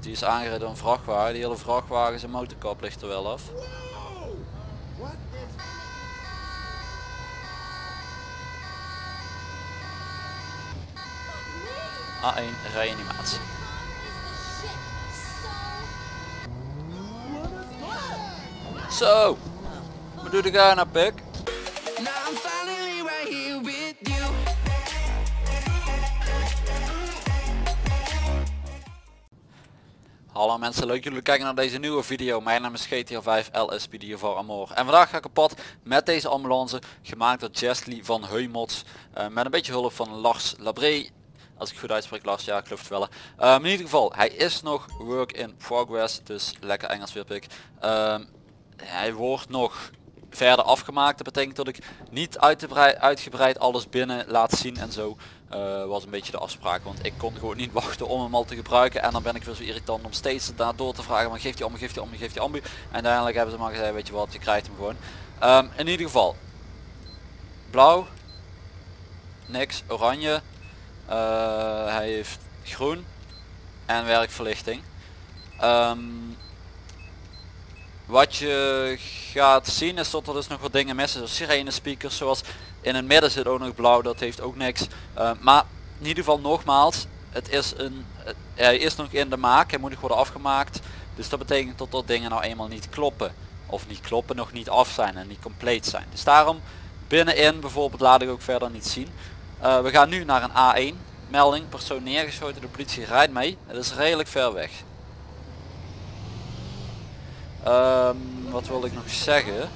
Die is aangereden door een vrachtwagen. Die hele vrachtwagen, zijn motorkap ligt er wel af. A1 reanimatie. Zo, wat doe ik aan, pik? Hallo mensen, leuk jullie kijken naar deze nieuwe video. Mijn naam is GTA 5 LSPD voor Amor. En vandaag ga ik op pad met deze ambulance, gemaakt door Jesly van Heumots. Met een beetje hulp van Lars Labré. Als ik goed uitspreek, Lars, ja, ik geloof het wel. In ieder geval, hij is nog work in progress, dus lekker Engels weer pik. Hij wordt nog verder afgemaakt. Dat betekent dat ik niet uitgebreid alles binnen laat zien en zo. Was een beetje de afspraak, want ik kon gewoon niet wachten om hem al te gebruiken. En dan ben ik weer zo irritant om steeds door te vragen, maar geeft hij ambu, geeft hij ambu, geeft hij ambu. En uiteindelijk hebben ze maar gezegd, weet je wat, je krijgt hem gewoon. In ieder geval, blauw, niks, oranje, hij heeft groen en werkverlichting. Wat je gaat zien is dat er dus nog wat dingen missen, zoals sirene speakers, zoals in het midden zit ook nog blauw, dat heeft ook niks. Maar in ieder geval nogmaals, hij is nog in de maak, hij moet nog worden afgemaakt. Dus dat betekent dat er dingen nou eenmaal niet kloppen. Of niet kloppen, nog niet af zijn en niet compleet zijn. Dus daarom binnenin bijvoorbeeld laat ik ook verder niet zien. We gaan nu naar een A1 melding, persoon neergeschoten, de politie rijdt mee. Het is redelijk ver weg. Wat wil ik nog zeggen?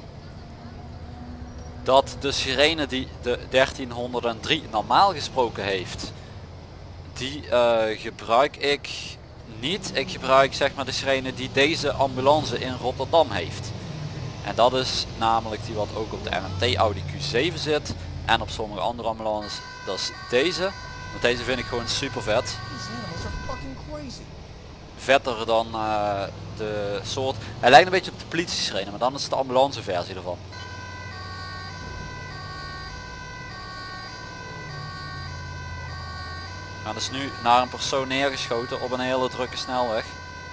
Dat de sirene die de 1303 normaal gesproken heeft, die gebruik ik niet. Ik gebruik zeg maar de sirene die deze ambulance in Rotterdam heeft. En dat is namelijk die wat ook op de RMT Audi Q7 zit. En op sommige andere ambulances, dat is deze. Want deze vind ik gewoon super vet. Vetter dan de soort. Hij lijkt een beetje op de politie sirene, maar dan is het de ambulance versie ervan. We gaan dus nu naar een persoon neergeschoten op een hele drukke snelweg.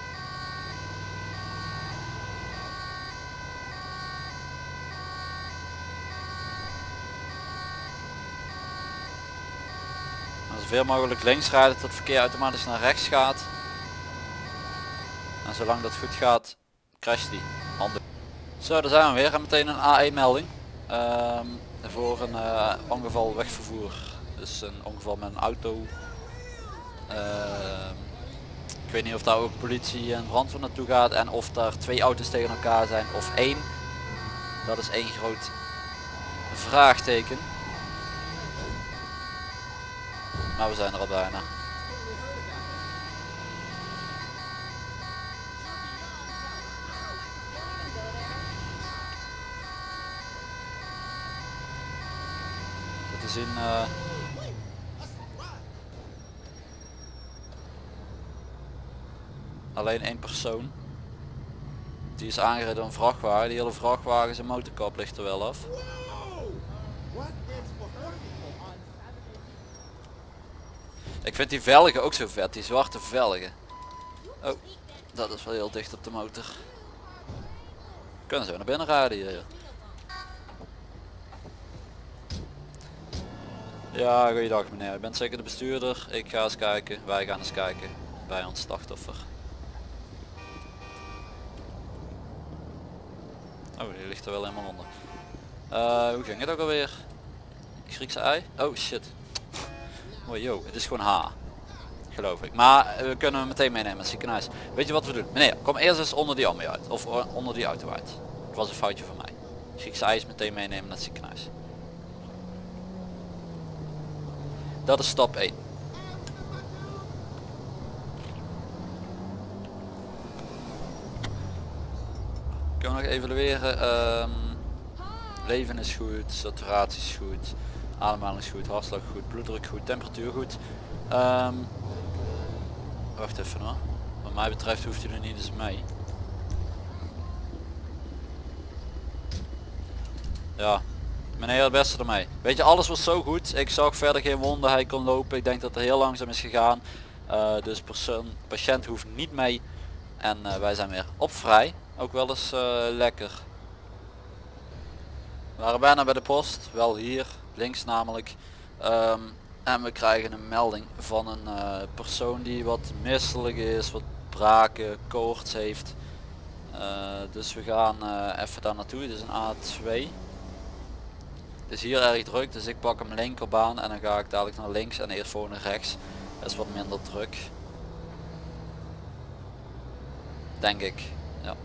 En zoveel mogelijk links rijden tot het verkeer automatisch naar rechts gaat. En zolang dat goed gaat, crasht die. Handen. Zo, daar zijn we weer. En meteen een A1 melding. Voor een ongeval wegvervoer. Dus een ongeval met een auto. Ik weet niet of daar ook politie en brandweer naartoe gaat en of daar twee auto's tegen elkaar zijn of één. Dat is één groot vraagteken. Maar we zijn er al bijna. Te zien alleen één persoon. Die is aangereden door een vrachtwagen. Die hele vrachtwagen, zijn motorkap ligt er wel af. Ik vind die velgen ook zo vet, die zwarte velgen. Oh, dat is wel heel dicht op de motor. Kunnen zo naar binnen rijden hier. Ja, goeiedag meneer. U bent zeker de bestuurder. Ik ga eens kijken. Wij gaan eens kijken bij ons slachtoffer. Oh, die ligt er wel helemaal onder. Hoe ging het ook alweer? Griekse ei? Oh shit. Oh yo, het is gewoon H. Geloof ik. Maar we kunnen hem meteen meenemen naar het ziekenhuis. Weet je wat we doen? Meneer, kom eerst eens onder die ambu uit. Of onder die auto uit. Het was een foutje van mij. Griekse ei is meteen meenemen naar het ziekenhuis. Dat is stap 1. Kunnen we nog evalueren. Leven is goed, saturatie is goed, ademhaling is goed, hartslag goed, bloeddruk goed, temperatuur goed. Wacht even hoor. Wat mij betreft hoeft u er niet eens mee. Ja. Meneer, het beste ermee. Weet je, alles was zo goed. Ik zag verder geen wonden. Hij kon lopen. Ik denk dat het heel langzaam is gegaan. Dus patiënt hoeft niet mee en wij zijn weer op vrij. Ook wel eens lekker. We waren bijna bij de post, wel hier links namelijk. En we krijgen een melding van een persoon die wat misselijk is, wat braken, koorts heeft. Dus we gaan even daar naartoe. Dit is een A2. Het is hier erg druk, dus ik pak hem linkerbaan en dan ga ik dadelijk naar links en eerst voor naar rechts. Dat is wat minder druk. Denk ik. Ja.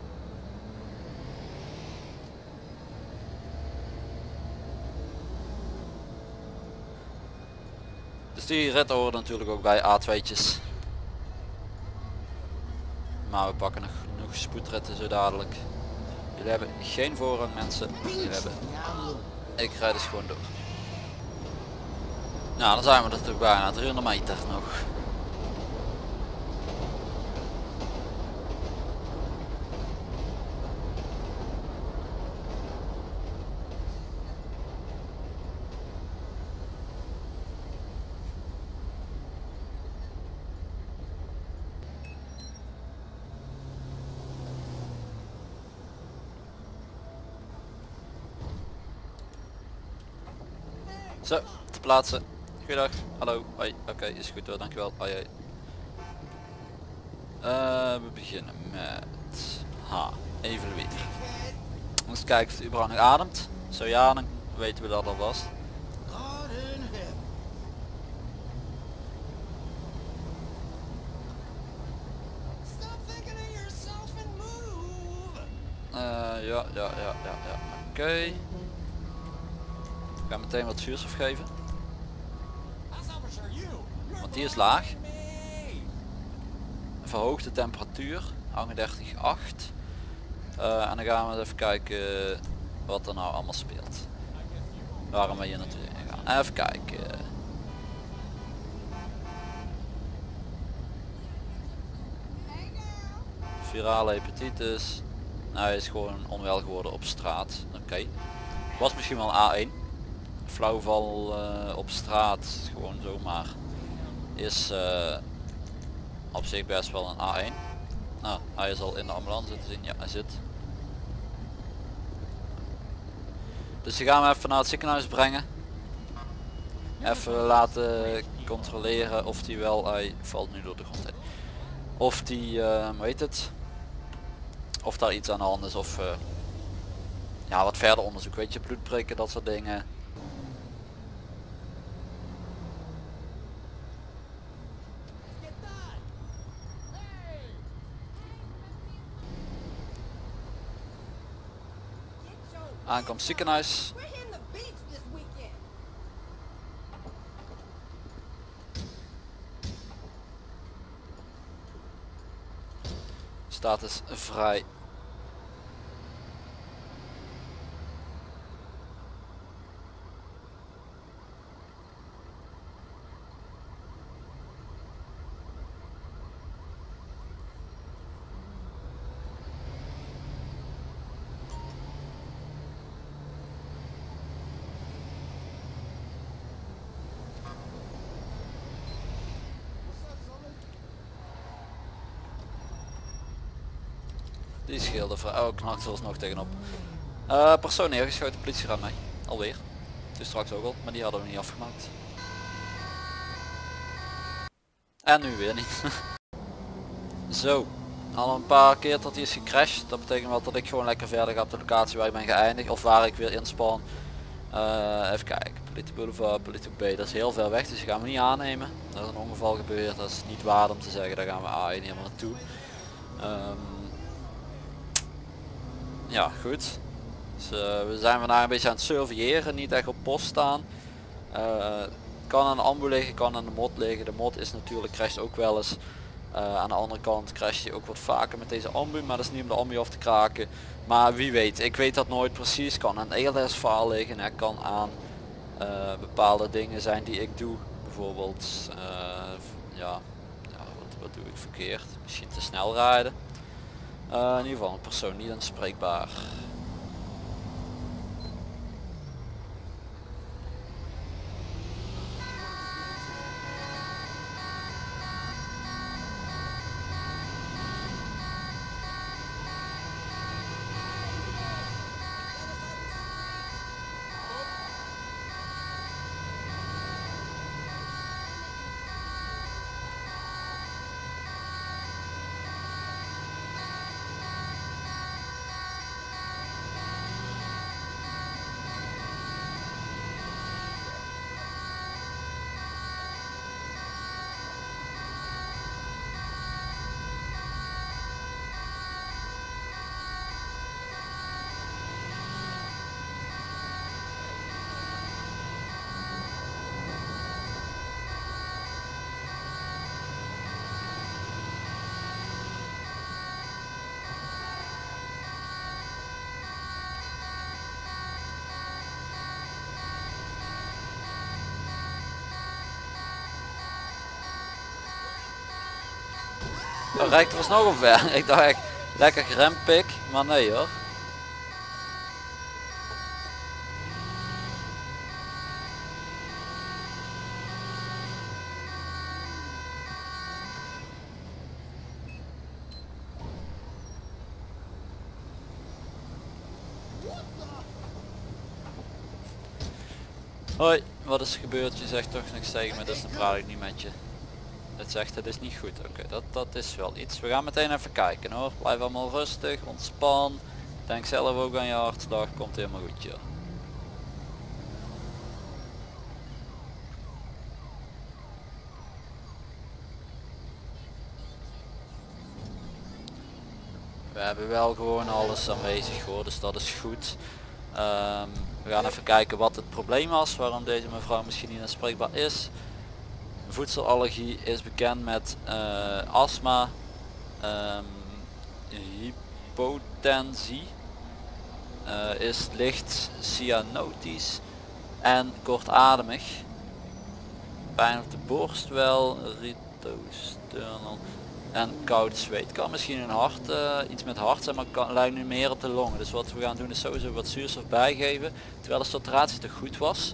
Dus die rit horen natuurlijk ook bij A2'tjes. Maar we pakken nog genoeg spoedritten zo dadelijk. Jullie hebben geen voorrang mensen. Jullie hebben... Ik rijd dus gewoon door. Nou, dan zijn we er toch bijna 300 meter nog. Zo, te plaatsen. Goeiedag, hallo, hoi, oké, is goed hoor, dankjewel, hoi, hoi. We beginnen met evalueren. Eens kijken of het überhaupt nog ademt. Zo ja, dan weten we dat alvast. Ja, oké. Ik ga meteen wat zuurstof geven. Want die is laag. Verhoogde temperatuur, 38,8. En dan gaan we eens even kijken wat er nou allemaal speelt. Waarom we hier natuurlijk gaan. Even kijken. Virale hepatitis. Nou, hij is gewoon onwel geworden op straat. Oké. Was misschien wel een A1. Flauwval op straat, gewoon zomaar, is op zich best wel een A1. Nou, hij is al in de ambulance te zien. Ja, hij zit. Dus die gaan we even naar het ziekenhuis brengen. Even laten controleren of die wel, hij valt nu door de grond heen. Of die, weet het, of daar iets aan de hand is of ja, wat verder onderzoek, weet je, bloed prikken, dat soort dingen. Aankomst ziekenhuis. Status vrij. Die scheelde vrij. Oh, knakt er nog tegenop. Persoon neergeschoten, politie gaat mee. Alweer. Dus straks ook al, maar die hadden we niet afgemaakt. En nu weer niet. Zo. Al een paar keer dat hij is gecrashed. Dat betekent wel dat ik gewoon lekker verder ga op de locatie waar ik ben geëindigd. Of waar ik weer inspan. Even kijken. Politie Boulevard, Politie B. Dat is heel ver weg, dus die gaan we niet aannemen. Er is een ongeval gebeurd. Dat is niet waard om te zeggen. Daar gaan we A1 helemaal naartoe. Ja, goed. Dus, we zijn vandaag een beetje aan het surveilleren, niet echt op post staan. Kan aan de ambu liggen, kan aan de mod liggen. De mod is natuurlijk, crasht ook wel eens. Aan de andere kant crasht je ook wat vaker met deze ambu, maar dat is niet om de ambu af te kraken. Maar wie weet, ik weet dat nooit precies. Kan aan ELS faal liggen, het kan aan bepaalde dingen zijn die ik doe. Bijvoorbeeld, wat doe ik verkeerd? Misschien te snel rijden. In ieder geval een persoon niet aanspreekbaar. Dan rijdt er nog omver. Ik dacht echt lekker gerempik, maar nee hoor. Hoi, wat is er gebeurd? Je zegt toch niks tegen me, dus dan praat ik niet met je. Het zegt het is niet goed. Oké, dat is wel iets. We gaan meteen even kijken hoor. Blijf allemaal rustig, ontspan. Denk zelf ook aan je hartslag, komt helemaal goed joh. We hebben wel gewoon alles aanwezig hoor, dus dat is goed. We gaan even kijken wat het probleem was, waarom deze mevrouw misschien niet aanspreekbaar is. Voedselallergie is bekend met astma, hypotensie, is licht cyanotisch en kortademig. Pijn op de borst wel, ritosternal en koud zweet. Kan misschien een hart, iets met hart zijn, maar kan, lijkt nu meer op de longen. Dus wat we gaan doen is sowieso wat zuurstof bijgeven, terwijl de saturatie toch goed was.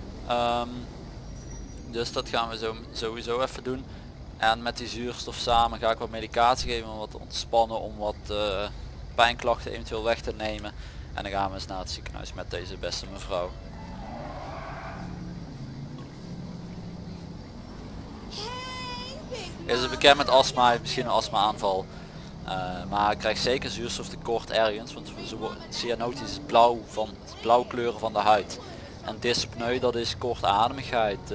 Dus dat gaan we sowieso even doen. En met die zuurstof samen ga ik wat medicatie geven om wat te ontspannen, om wat pijnklachten eventueel weg te nemen. En dan gaan we eens naar het ziekenhuis met deze beste mevrouw. Is het bekend met astma, heeft misschien een astma aanval. Maar ik krijg zeker zuurstoftekort ergens, want cyanotisch is blauw van het blauwkleuren van de huid. En dyspneu, dat is kortademigheid.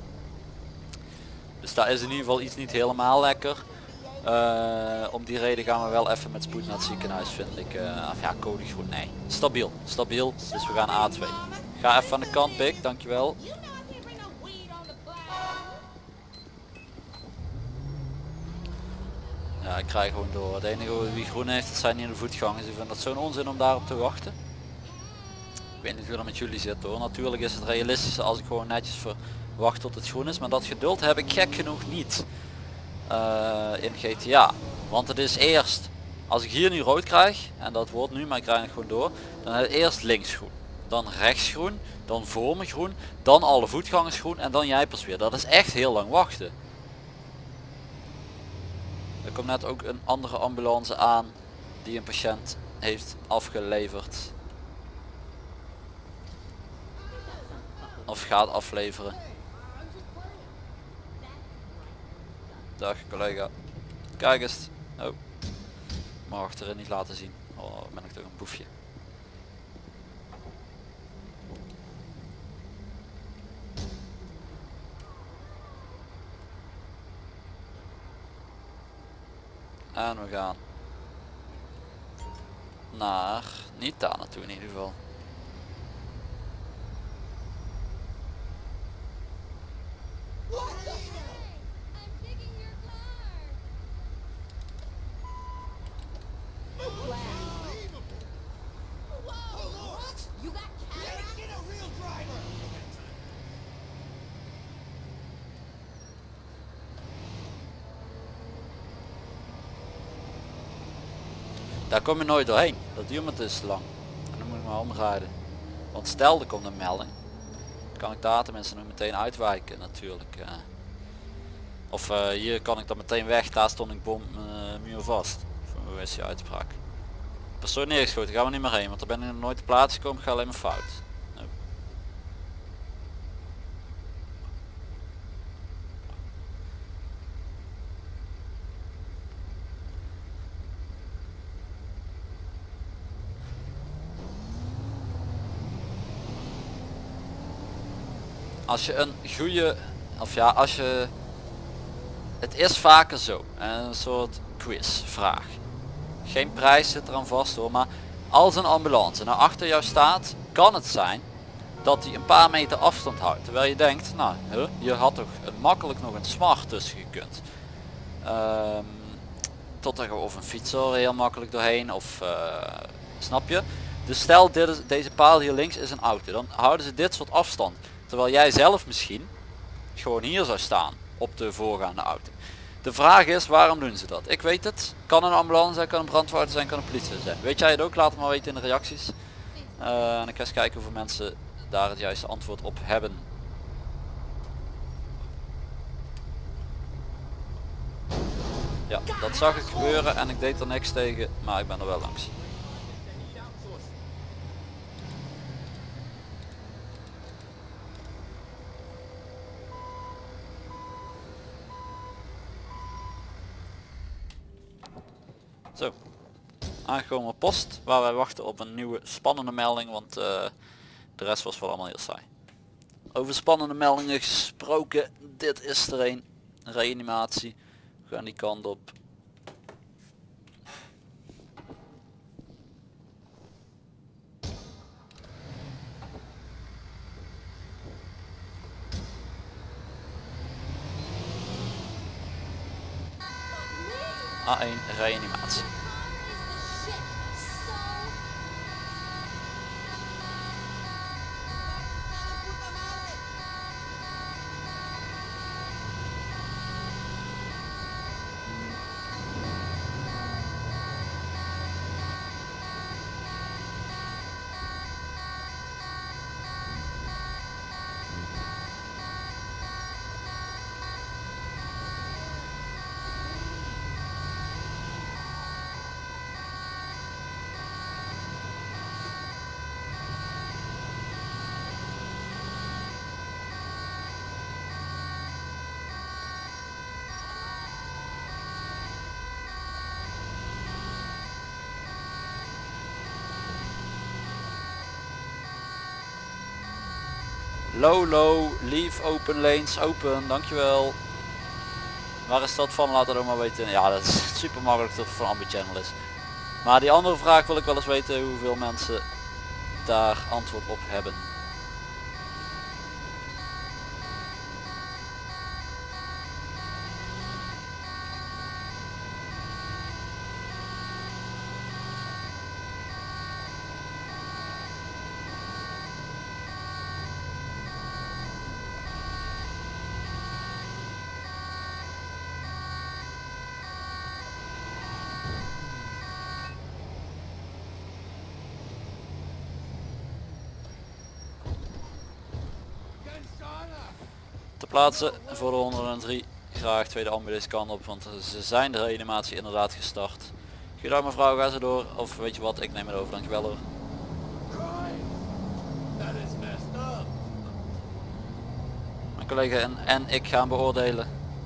Dus daar is in ieder geval iets niet helemaal lekker. Om die reden gaan we wel even met spoed naar het ziekenhuis, vind ik. Of ja, code groen, nee. Stabiel, dus we gaan A2. Ga even aan de kant, Pik, dankjewel. Ja, ik krijg gewoon door. Het enige wie groen heeft, dat zijn hier de voetgangers. Ik vind dat zo'n onzin om daarop te wachten. Ik weet niet hoe dat met jullie zit hoor. Natuurlijk is het realistischer als ik gewoon netjes verwacht tot het groen is. Maar dat geduld heb ik gek genoeg niet in GTA. Want het is eerst, als ik hier nu rood krijg, en dat wordt nu, maar ik krijg het gewoon door. Dan is het eerst links groen. Dan rechts groen. Dan voor me groen. Dan alle voetgangers groen. En dan jij pas weer. Dat is echt heel lang wachten. Er komt net ook een andere ambulance aan die een patiënt heeft afgeleverd. Of gaat afleveren. Dag collega. Kijk eens. Oh. Mag achterin niet laten zien. Oh, ben ik toch een boefje. En we gaan naar, niet daar naartoe in ieder geval. Daar kom je nooit doorheen. Dat duurt me dus te lang. En dan moet ik maar omrijden. Want stel er komt een melding. Kan ik daar tenminste nog meteen uitwijken natuurlijk. Of hier kan ik dan meteen weg. Daar stond ik bom muur vast. Hoe is die uitspraak? Persoon neergeschoten. Gaan we niet meer heen. Want daar ben ik nog nooit te plaats gekomen. Ga alleen maar fout. Oh. Als je een goede, of ja, als je, het is vaker zo, een soort quizvraag. Geen prijs zit eraan vast hoor, maar als een ambulance naar achter jou staat, kan het zijn dat hij een paar meter afstand houdt. Terwijl je denkt, nou, je had toch makkelijk nog een smart tussen gekund. Tot er of een fietser heel makkelijk doorheen, of snap je? Dus stel deze paal hier links is een auto, dan houden ze dit soort afstand. Terwijl jij zelf misschien gewoon hier zou staan op de voorgaande auto. De vraag is, waarom doen ze dat? Ik weet het. Kan een ambulance zijn, kan een brandweer zijn, kan een politie zijn. Weet jij het ook? Laat het maar weten in de reacties. En ik ga eens kijken hoeveel mensen daar het juiste antwoord op hebben. Ja, dat zag ik gebeuren en ik deed er niks tegen, maar ik ben er wel langs. Zo, aangekomen post waar wij wachten op een nieuwe spannende melding, want de rest was wel allemaal heel saai. Over spannende meldingen gesproken, dit is er een. Reanimatie, we gaan die kant op. A1 reanimatie. Low, leave open lanes, open, dankjewel. Waar is dat van? Laat het ook maar weten. Ja, dat is super makkelijk dat het van Ambi Channel is. Maar die andere vraag wil ik wel eens weten hoeveel mensen daar antwoord op hebben. Te plaatsen voor de 103. Graag tweede ambulance kant op, want ze zijn de reanimatie inderdaad gestart. Goedendag mevrouw, ga ze door. Of weet je wat, ik neem het over, dankjewel hoor. Mijn collega en ik gaan beoordelen.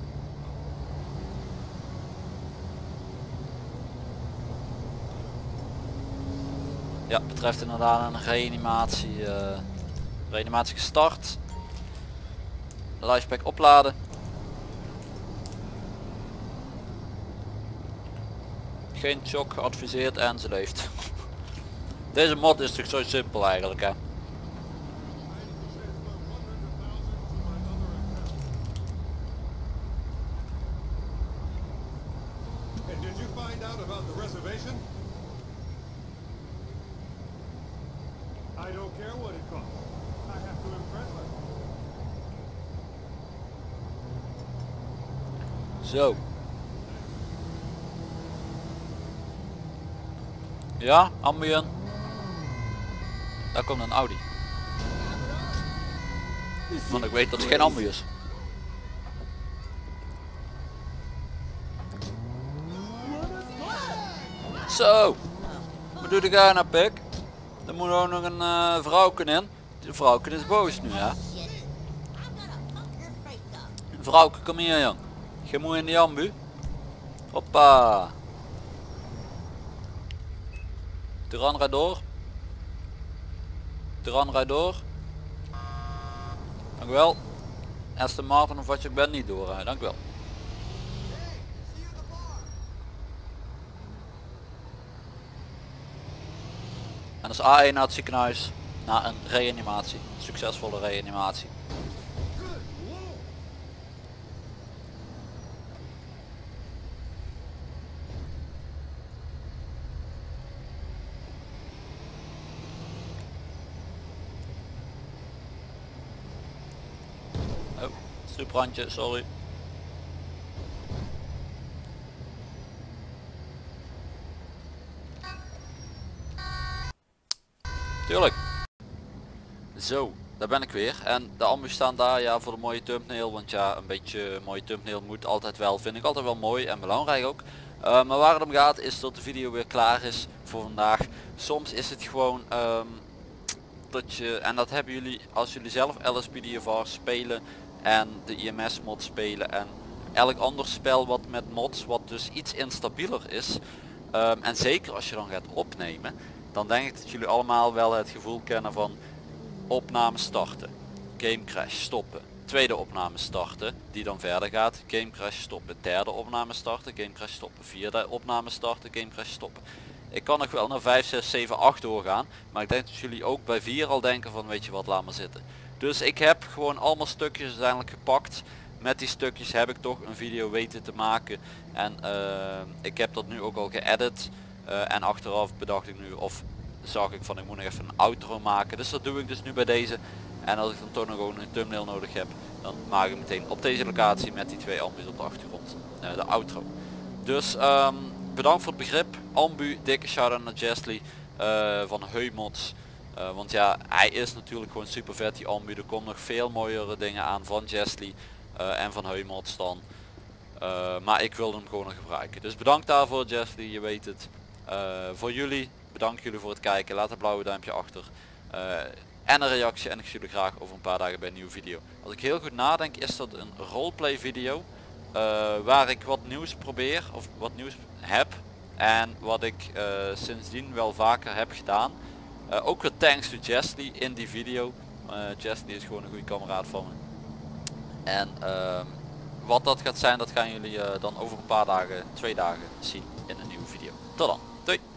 Ja, betreft inderdaad een reanimatie. Reanimatie gestart. Lifepack opladen. Geen shock geadviseerd en ze leeft. Deze mod is toch zo simpel eigenlijk hè. Zo. Ja, ambien. Daar komt een Audi. Want ik weet dat het geen ambu is. Zo. Wat doe ik nou pik? Er moet ook nog een vrouwken in. De vrouwken is boos nu hè. Vrouwken, kom hier jong. Je moet in die ambu. Hoppa. Turan rijd door. Turan rijd door. Dank u wel. Aston Martin of wat je ook bent niet doorrijden. Dank u wel. En dat is A1 naar het ziekenhuis. Naar een reanimatie. Succesvolle reanimatie. Oh, stoeprandje, sorry. Tuurlijk. Zo, daar ben ik weer. En de ambu staan daar ja voor de mooie thumbnail. Want ja, een beetje mooie thumbnail moet altijd wel, vind ik altijd wel mooi en belangrijk ook. Maar waar het om gaat is dat de video weer klaar is voor vandaag. Soms is het gewoon dat je, en dat hebben jullie als jullie zelf LSPDFR spelen en de IMS mod spelen en elk ander spel wat met mods wat dus iets instabieler is. En zeker als je dan gaat opnemen, dan denk ik dat jullie allemaal wel het gevoel kennen van opname starten, game crash stoppen, tweede opname starten die dan verder gaat, game crash stoppen, derde opname starten, game crash stoppen, vierde opname starten, game crash stoppen. Ik kan nog wel naar 5, 6, 7, 8 doorgaan, maar ik denk dat jullie ook bij 4 al denken van weet je wat, laat maar zitten. Dus ik heb gewoon allemaal stukjes uiteindelijk gepakt. Met die stukjes heb ik toch een video weten te maken en ik heb dat nu ook al geëdit en achteraf bedacht ik nu of zag ik van ik moet nog even een outro maken, dus dat doe ik dus nu bij deze. En als ik dan toch nog gewoon een thumbnail nodig heb, dan maak ik meteen op deze locatie met die twee ambus op de achtergrond de outro. Dus bedankt voor het begrip. Ambu, dikke shout-out naar Jesly van Heumods. Want ja, hij is natuurlijk gewoon super vet die ambu. Er komen nog veel mooiere dingen aan van Jesly en van Heumods dan. Maar ik wilde hem gewoon nog gebruiken. Dus bedankt daarvoor Jesly, je weet het. Voor jullie, bedankt jullie voor het kijken. Laat een blauwe duimpje achter. En een reactie en ik zie jullie graag over een paar dagen bij een nieuwe video. Als ik heel goed nadenk is dat een roleplay video. Waar ik wat nieuws probeer of wat nieuws heb. En wat ik sindsdien wel vaker heb gedaan. Ook weer thanks to Jesly in die video. Jesly is gewoon een goede kameraad van me. En wat dat gaat zijn, dat gaan jullie dan over een paar dagen, 2 dagen zien in een nieuwe video. Tot dan. Doei.